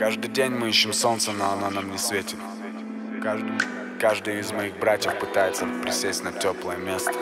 Каждый день мы ищем солнце, но оно нам не светит. Каждый из моих братьев пытается присесть на теплое место.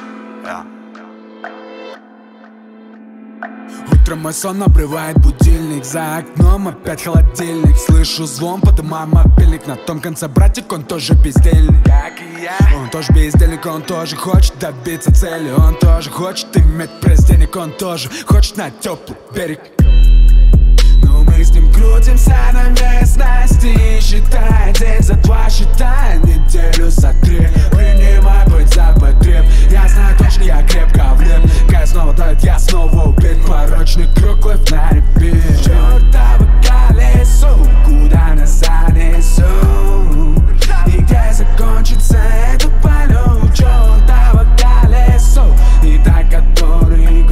Утром мой сон обрывает будильник. За окном опять холодильник. Слышу звон, подымаю мобильник. На том конце братик, он тоже бездельник, как и я. Он тоже бездельник, он тоже хочет добиться цели. Он тоже хочет иметь пресс денег. Он тоже хочет на теплый берег. Но мы с ним крутимся на местности. Считай день за два, считай неделю за три. Принимай путь за потреб. Я знаю точно, я крепко влип. Кай снова давит, я снова убит. Порочный круг, лайф на репит. Чёртово колесо, куда нас занесут? И где закончится этот полет? Чёртово колесо, и так который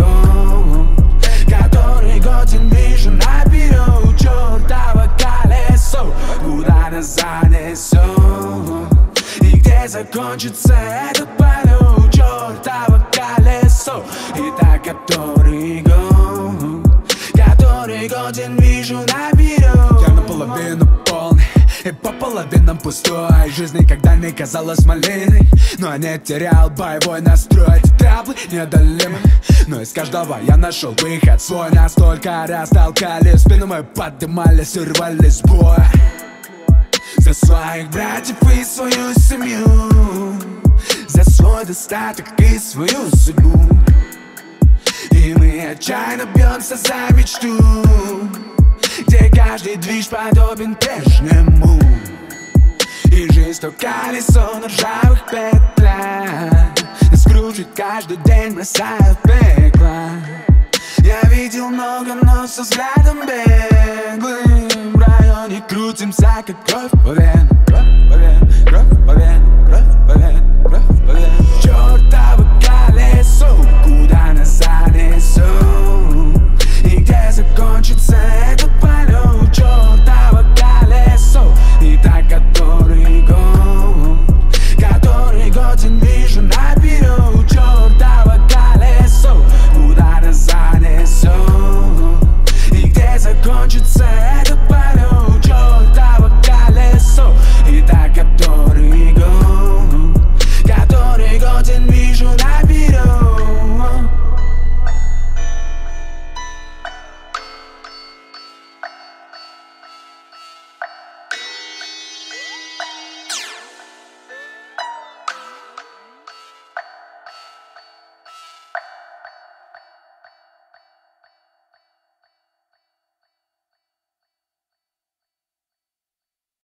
год вижу наперед. Чёртово колесо, куда нас занесут? И где закончится этот полет? Чёртово колесо, и так который год вижу наперед. Я наполовину полный и по половинам пустой. Жизнь никогда не казалась малиной, но я не терял боевой настрой. Эти траблы неодолимы, но из каждого я нашел выход свой. Настолько раз толкали в спину, мы поднимались и рвались с боя. За своих братьев и свою семью, за свой достаток и свою судьбу. И мы отчаянно бьемся за мечту, где каждый движ подобен прежнему. И жизнь то колесо на ржавых петлях, нас кружит каждый день, бросая в пекло. Я видел много, но со взглядом беглым в районе крутимся, как кровь по венам.